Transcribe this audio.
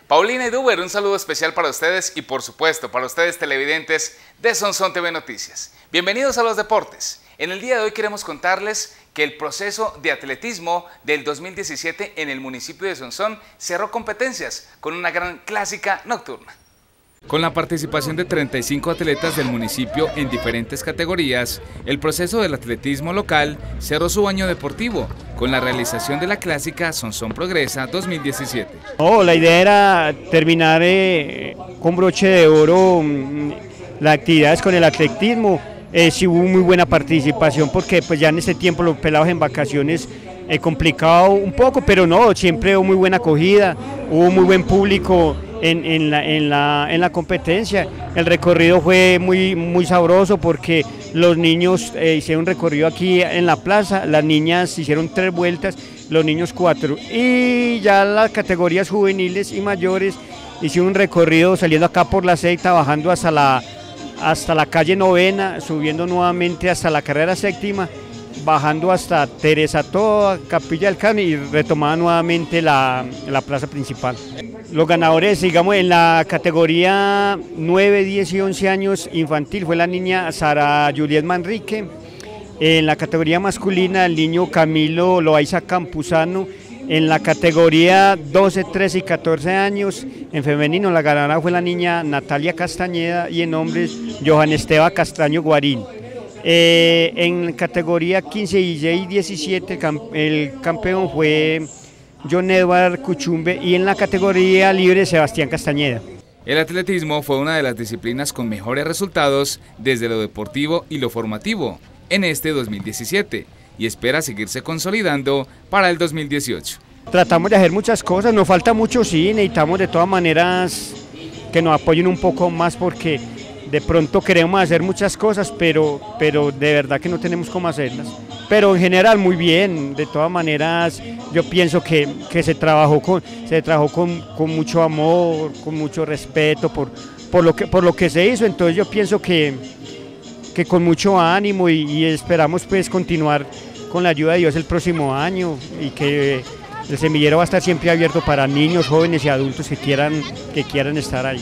Paulina y Duber, un saludo especial para ustedes y por supuesto para ustedes televidentes de Sonsón TV Noticias. Bienvenidos a los deportes. En el día de hoy queremos contarles que el proceso de atletismo del 2017 en el municipio de Sonsón cerró competencias con una gran clásica nocturna. Con la participación de 35 atletas del municipio en diferentes categorías, el proceso del atletismo local cerró su año deportivo con la realización de la clásica Sonsón Progresa 2017. La idea era terminar con broche de oro las actividades con el atletismo. Sí hubo muy buena participación porque pues ya en ese tiempo los pelados en vacaciones complicado un poco, pero no, siempre hubo muy buena acogida, hubo muy buen público en la competencia. El recorrido fue muy sabroso porque los niños hicieron un recorrido aquí en la plaza, las niñas hicieron 3 vueltas, los niños 4, y ya las categorías juveniles y mayores hicieron un recorrido saliendo acá por la Sexta, bajando hasta la calle Novena, subiendo nuevamente hasta la carrera Séptima, bajando hasta Teresa Toa, Capilla del Carmen y retomaba nuevamente la plaza principal. Los ganadores, digamos, en la categoría 9, 10 y 11 años infantil fue la niña Sara Juliet Manrique. En la categoría masculina el niño Camilo Loaiza Campuzano. En la categoría 12, 13 y 14 años, en femenino la ganadora fue la niña Natalia Castañeda y en hombres Johan Esteban Castaño Guarín. En categoría 15, 16 y 17 el campeón fue John Edward Cuchumbe y en la categoría libre Sebastián Castañeda. El atletismo fue una de las disciplinas con mejores resultados desde lo deportivo y lo formativo en este 2017 y espera seguirse consolidando para el 2018. Tratamos de hacer muchas cosas, nos falta mucho, sí, necesitamos de todas maneras que nos apoyen un poco más porque de pronto queremos hacer muchas cosas, pero de verdad que no tenemos cómo hacerlas. Pero en general muy bien, de todas maneras yo pienso que se trabajó con mucho amor, con mucho respeto por lo que se hizo, entonces yo pienso que con mucho ánimo y esperamos pues continuar con la ayuda de Dios el próximo año y que el semillero va a estar siempre abierto para niños, jóvenes y adultos que quieran estar ahí.